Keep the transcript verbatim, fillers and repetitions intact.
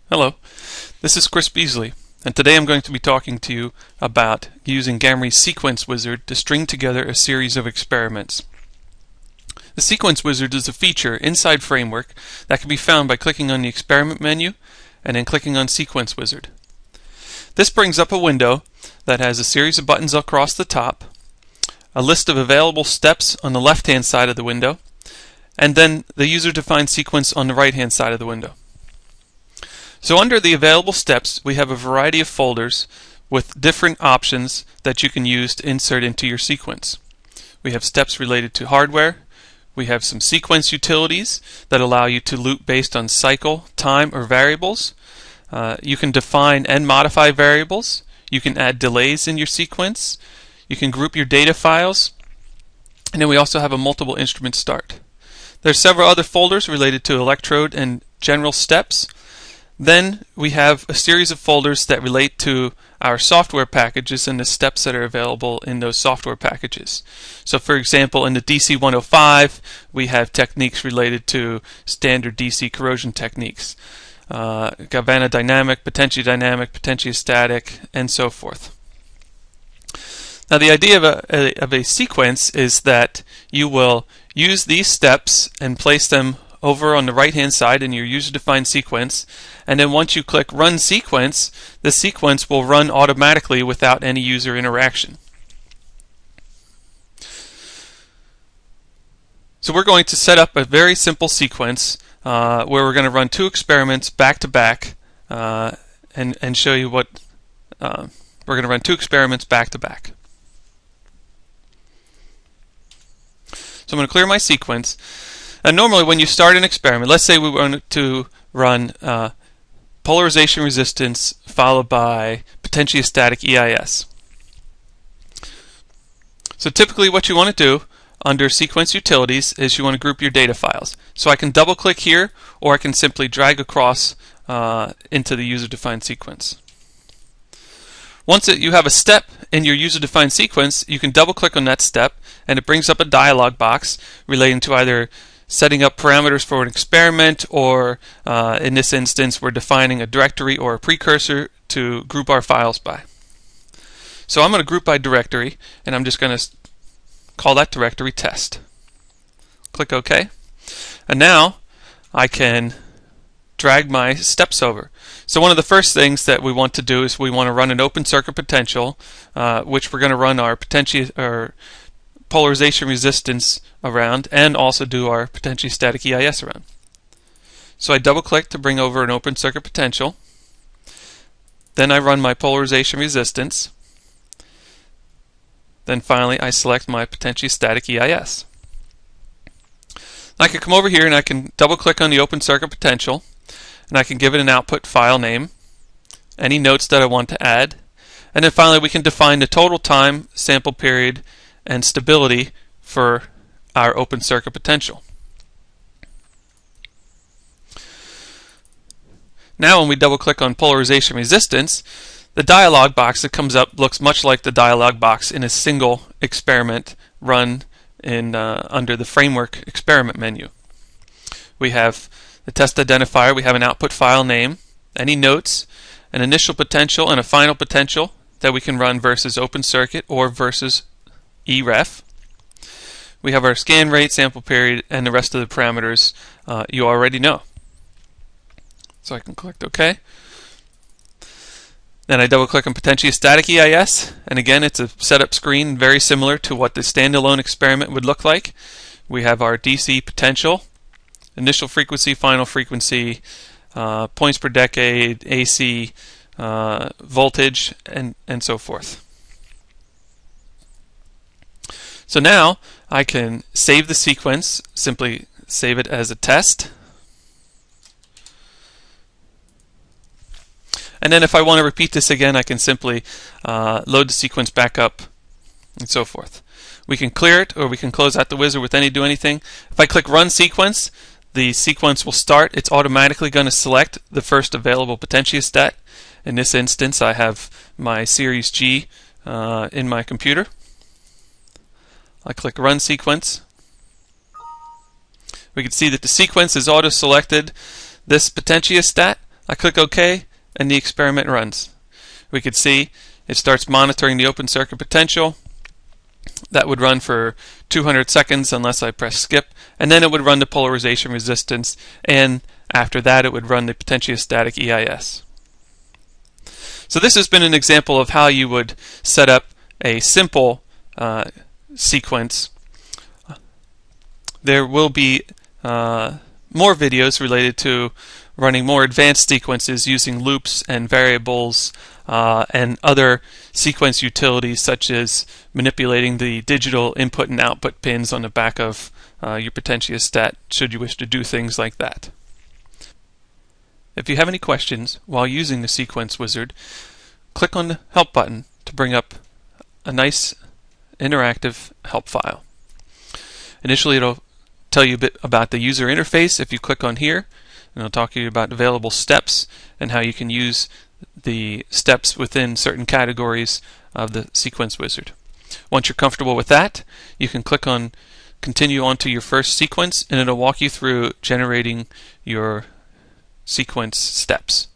Hello, this is Chris Beasley, and today I'm going to be talking to you about using Gamry's Sequence Wizard to string together a series of experiments. The Sequence Wizard is a feature inside Framework that can be found by clicking on the Experiment menu and then clicking on Sequence Wizard. This brings up a window that has a series of buttons across the top, a list of available steps on the left-hand side of the window, and then the user-defined sequence on the right-hand side of the window. So under the available steps, we have a variety of folders with different options that you can use to insert into your sequence. We have steps related to hardware. We have some sequence utilities that allow you to loop based on cycle, time, or variables. Uh, you can define and modify variables. You can add delays in your sequence. You can group your data files. And then we also have a multiple instrument start. There are several other folders related to electrode and general steps. Then we have a series of folders that relate to our software packages and the steps that are available in those software packages. So for example, in the D C one oh five, we have techniques related to standard D C corrosion techniques. Uh, galvano dynamic, potentiodynamic, potentiostatic, and so forth. Now the idea of a, a, of a sequence is that you will use these steps and place them over on the right hand side in your user-defined sequence, and then once you click Run Sequence, the sequence will run automatically without any user interaction. So we're going to set up a very simple sequence uh, where we're going to run two experiments back to back uh, and, and show you what uh, we're going to run two experiments back to back. So I'm going to clear my sequence. And normally when you start an experiment, let's say we want to run uh, polarization resistance followed by potentiostatic E I S. So typically what you want to do under sequence utilities is you want to group your data files. So I can double click here, or I can simply drag across uh, into the user-defined sequence. Once it, you have a step in your user-defined sequence, you can double click on that step and it brings up a dialog box relating to either setting up parameters for an experiment, or uh, in this instance we're defining a directory or a precursor to group our files by. So I'm going to group by directory, and I'm just going to call that directory test. Click OK, and now I can drag my steps over. So one of the first things that we want to do is we want to run an open circuit potential, uh, which we're going to run our potenti or polarization resistance around, and also do our potentiostatic E I S around. So I double click to bring over an open circuit potential. Then I run my polarization resistance. Then finally I select my potentiostatic E I S. I can come over here and I can double click on the open circuit potential, and I can give it an output file name, any notes that I want to add, and then finally we can define the total time, sample period, and stability for our open circuit potential. Now when we double click on polarization resistance, the dialog box that comes up looks much like the dialog box in a single experiment run in uh, under the Framework experiment menu. We have the test identifier, we have an output file name, any notes, an initial potential and a final potential that we can run versus open circuit or versus E ref. We have our scan rate, sample period, and the rest of the parameters uh, you already know. So I can click OK. Then I double click on potentiostatic E I S, and again it's a setup screen very similar to what the standalone experiment would look like. We have our D C potential, initial frequency, final frequency, uh, points per decade, A C, uh, voltage, and, and so forth. So now I can save the sequence, simply save it as a test. And then if I want to repeat this again, I can simply uh, load the sequence back up and so forth. We can clear it, or we can close out the wizard with any do anything. If I click Run Sequence, the sequence will start. It's automatically going to select the first available potentiostat. In this instance, I have my Series G uh, in my computer. I click Run Sequence. We can see that the sequence is auto-selected this potentiostat. I click OK, and the experiment runs. We could see it starts monitoring the open circuit potential. That would run for two hundred seconds unless I press skip, and then it would run the polarization resistance, and after that it would run the potentiostatic E I S. So this has been an example of how you would set up a simple uh, sequence. There will be uh, more videos related to running more advanced sequences using loops and variables uh, and other sequence utilities, such as manipulating the digital input and output pins on the back of uh, your potentiostat, should you wish to do things like that. If you have any questions while using the sequence wizard, click on the help button to bring up a nice interactive help file. Initially it'll tell you a bit about the user interface if you click on here, and it'll talk to you about available steps and how you can use the steps within certain categories of the sequence wizard. Once you're comfortable with that, you can click on continue on to your first sequence, and it'll walk you through generating your sequence steps.